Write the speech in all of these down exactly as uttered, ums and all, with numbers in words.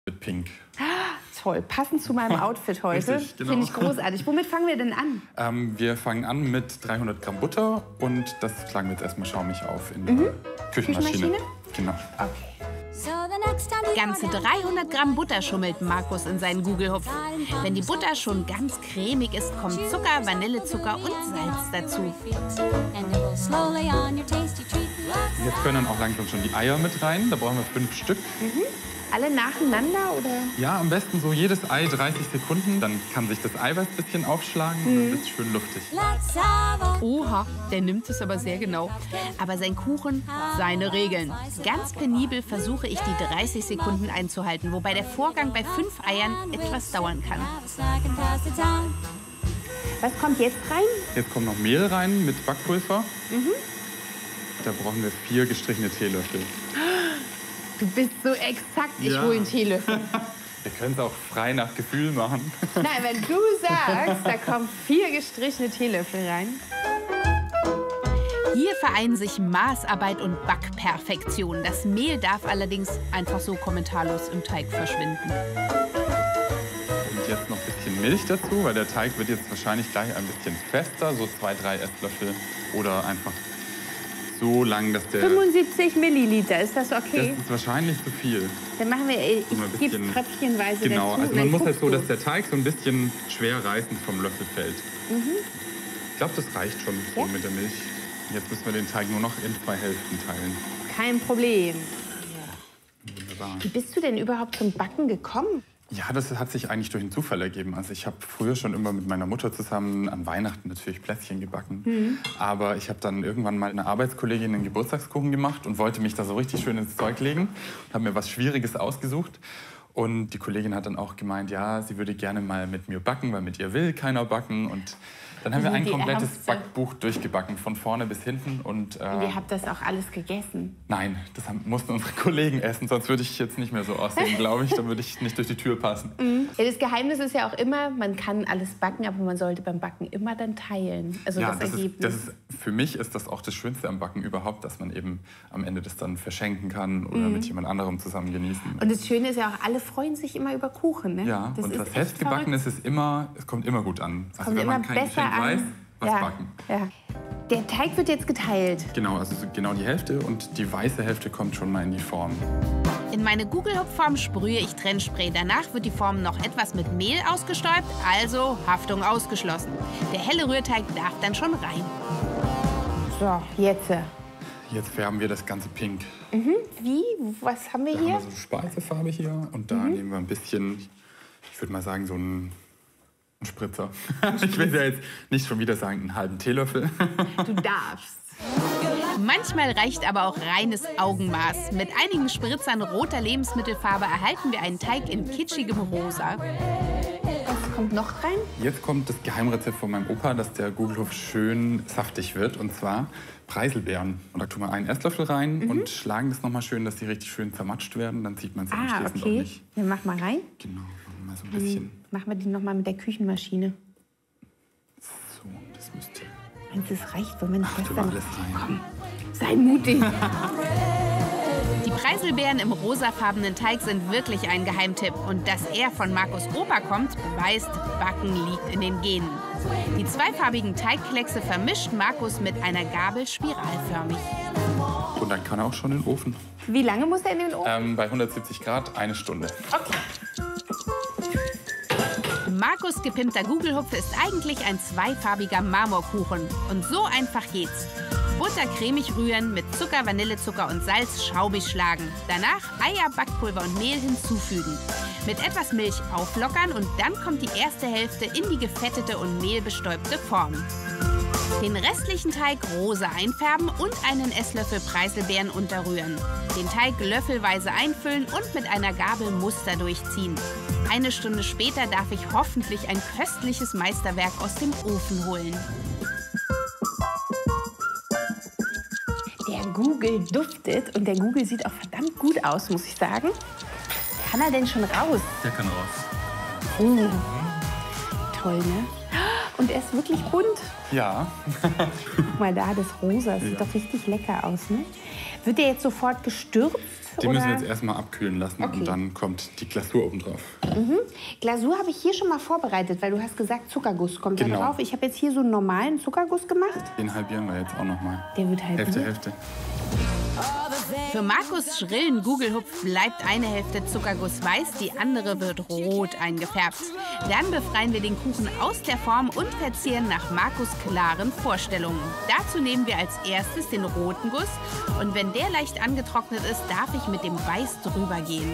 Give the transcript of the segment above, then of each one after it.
Mit Pink. Ah, toll, passend zu meinem Outfit heute. Richtig, genau. Finde ich großartig. Womit fangen wir denn an? Ähm, wir fangen an mit dreihundert Gramm Butter und das schlagen wir jetzt erstmal schaumig auf in der Mhm. Küchenmaschine. Küchenmaschine? Genau. Okay. Ganze dreihundert Gramm Butter schummelt Markus in seinen Gugelhupf. Wenn die Butter schon ganz cremig ist, kommen Zucker, Vanillezucker und Salz dazu. Jetzt können dann auch langsam schon die Eier mit rein. Da brauchen wir fünf Stück. Mhm. Alle nacheinander, oder? Ja, am besten so jedes Ei dreißig Sekunden. Dann kann sich das Eiweiß ein bisschen aufschlagen und dann wird es schön luftig. Oha, der nimmt es aber sehr genau. Aber sein Kuchen, seine Regeln. Ganz penibel versuche ich, die dreißig Sekunden einzuhalten, wobei der Vorgang bei fünf Eiern etwas dauern kann. Was kommt jetzt rein? Jetzt kommt noch Mehl rein mit Backpulver. Mhm. Da brauchen wir vier gestrichene Teelöffel. Du bist so exakt, ich Ja. hole einen Teelöffel. Wir können es auch frei nach Gefühl machen. Nein, wenn du sagst, da kommen vier gestrichene Teelöffel rein. Hier vereinen sich Maßarbeit und Backperfektion. Das Mehl darf allerdings einfach so kommentarlos im Teig verschwinden. Und jetzt noch ein bisschen Milch dazu, weil der Teig wird jetzt wahrscheinlich gleich ein bisschen fester, so zwei, drei Esslöffel oder einfach so lang, dass der... fünfundsiebzig Milliliter, ist das okay? Das ist wahrscheinlich zu viel. Dann machen wir, ich So ein gebe bisschen- tröpfchenweise Genau, dazu. also und man dann muss halt so, guckst dass der Teig so ein bisschen schwer reißend vom Löffel fällt. du. Mhm. Ich glaube, das reicht schon so Ja? mit der Milch. Jetzt müssen wir den Teig nur noch in zwei Hälften teilen. Kein Problem. Wunderbar. Wie bist du denn überhaupt zum Backen gekommen? Ja, das hat sich eigentlich durch einen Zufall ergeben. Also ich habe früher schon immer mit meiner Mutter zusammen an Weihnachten natürlich Plätzchen gebacken. Mhm. Aber ich habe dann irgendwann mal einer Arbeitskollegin einen Geburtstagskuchen gemacht und wollte mich da so richtig schön ins Zeug legen. Und habe mir was Schwieriges ausgesucht. Und die Kollegin hat dann auch gemeint, ja, sie würde gerne mal mit mir backen, weil mit ihr will keiner backen. Und dann haben wir ein Die komplettes Ärmste. Backbuch durchgebacken, von vorne bis hinten. Und, äh, Und ihr habt das auch alles gegessen. nein, das haben, mussten unsere Kollegen essen, sonst würde ich jetzt nicht mehr so aussehen, glaube ich. Dann würde ich nicht durch die Tür passen. Mhm. Ja, das Geheimnis ist ja auch immer, man kann alles backen, aber man sollte beim Backen immer dann teilen. Also Ja, das, das ist, Ergebnis. das ist, für mich ist das auch das Schönste am Backen überhaupt, dass man eben am Ende das dann verschenken kann oder mit jemand anderem zusammen genießen. Und das Schöne ist ja auch, alle freuen sich immer über Kuchen. Ne? Ja, das und ist was echt selbstgebacken verrückt. ist, ist immer, es kommt immer gut an. Also Kommt wenn man immer kein besser Geschenk an. weiß, was ja. backen. Ja. Der Teig wird jetzt geteilt. Genau, also so genau die Hälfte und die weiße Hälfte kommt schon mal in die Form. In meine Gugelhupfform sprühe ich Trennspray. Danach wird die Form noch etwas mit Mehl ausgestäubt, also Haftung ausgeschlossen. Der helle Rührteig darf dann schon rein. So, jetzt. Jetzt färben wir das Ganze pink. Mhm. Wie? Was haben wir Da hier? haben wir so Speisefarbe hier und da nehmen wir ein bisschen, ich würde mal sagen, so einen, einen Spritzer. Ich will ja jetzt nicht schon wieder sagen, einen halben Teelöffel. Du darfst. Manchmal reicht aber auch reines Augenmaß. Mit einigen Spritzern roter Lebensmittelfarbe erhalten wir einen Teig in kitschigem Rosa. Was kommt noch rein? Jetzt kommt das Geheimrezept von meinem Opa, dass der Gugelhupf schön saftig wird, und zwar Preiselbeeren. Und da tun wir einen Esslöffel rein und schlagen das noch mal schön, dass sie richtig schön zermatscht werden. Dann sieht man sie Ah, anschließend auch okay. nicht. Dann mach mal rein. Genau, machen wir mal so ein bisschen. Machen wir die noch mal mit der Küchenmaschine. So, das müsste... Meinst du, es reicht, wenn wir nicht Tun wir besser alles rein. Sei mutig. Die Preiselbeeren im rosafarbenen Teig sind wirklich ein Geheimtipp. Und dass er von Markus Opa kommt, beweist, Backen liegt in den Genen. Die zweifarbigen Teigkleckse vermischt Markus mit einer Gabel spiralförmig. Und dann kann er auch schon in den Ofen. Wie lange muss er in den Ofen? Ähm, bei hundertsiebzig Grad eine Stunde. Okay. Markus' gepimpter Gugelhupf ist eigentlich ein zweifarbiger Marmorkuchen. Und so einfach geht's. Butter cremig rühren, mit Zucker, Vanillezucker und Salz schaumig schlagen. Danach Eier, Backpulver und Mehl hinzufügen. Mit etwas Milch auflockern und dann kommt die erste Hälfte in die gefettete und mehlbestäubte Form. Den restlichen Teig rosa einfärben und einen Esslöffel Preiselbeeren unterrühren. Den Teig löffelweise einfüllen und mit einer Gabel Muster durchziehen. Eine Stunde später darf ich hoffentlich ein köstliches Meisterwerk aus dem Ofen holen. Der Gugel duftet und der Gugel sieht auch verdammt gut aus, muss ich sagen. Kann er denn schon raus? Der kann raus. Oh. Toll, ne? Und er ist wirklich bunt. Ja. Guck mal da, das Rosa, das sieht Ja. doch richtig lecker aus, ne? Wird der jetzt sofort gestürzt? Den oder? müssen wir jetzt erstmal abkühlen lassen Okay. und dann kommt die Glasur oben drauf. Mhm. Glasur habe ich hier schon mal vorbereitet, weil du hast gesagt, Zuckerguss kommt Genau. da drauf. Ich habe jetzt hier so einen normalen Zuckerguss gemacht. Den halbieren wir jetzt auch nochmal. Der wird halbiert. Hälfte, Hälfte. Für Markus' schrillen Gugelhupf bleibt eine Hälfte Zuckerguss weiß, die andere wird rot eingefärbt. Dann befreien wir den Kuchen aus der Form und verzieren nach Markus' klaren Vorstellungen. Dazu nehmen wir als erstes den roten Guss und wenn der leicht angetrocknet ist, darf ich mit dem Weiß drüber gehen.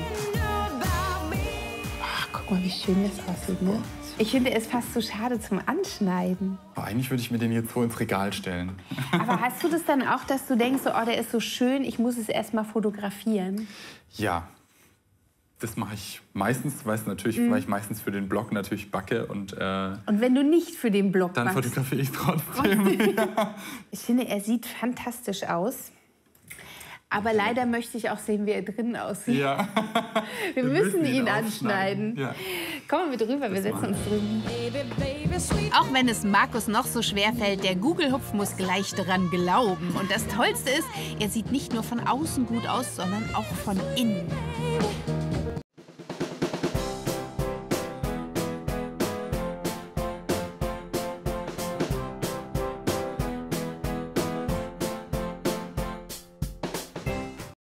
Ach, guck mal, wie schön das aussieht, ne? Ich finde es fast so schade zum Anschneiden. Aber eigentlich würde ich mir den jetzt so ins Regal stellen. Aber hast du das dann auch, dass du denkst, so, oh, der ist so schön, ich muss es erst mal fotografieren? Ja, das mache ich meistens, weil, natürlich, Mhm. weil ich meistens für den Blog natürlich backe und äh, Und wenn du nicht für den Blog dann machst? fotografiere ich trotzdem. Ja. Ich finde, er sieht fantastisch aus. Aber leider möchte ich auch sehen, wie er drinnen aussieht. Ja. Wir, Wir müssen müssen ihn ihn anschneiden. aufschneiden. Ja. Kommen wir drüber, wir setzen uns drüben. Auch wenn es Markus noch so schwer fällt, der Gugelhupf muss gleich dran glauben. Und das Tollste ist, er sieht nicht nur von außen gut aus, sondern auch von innen.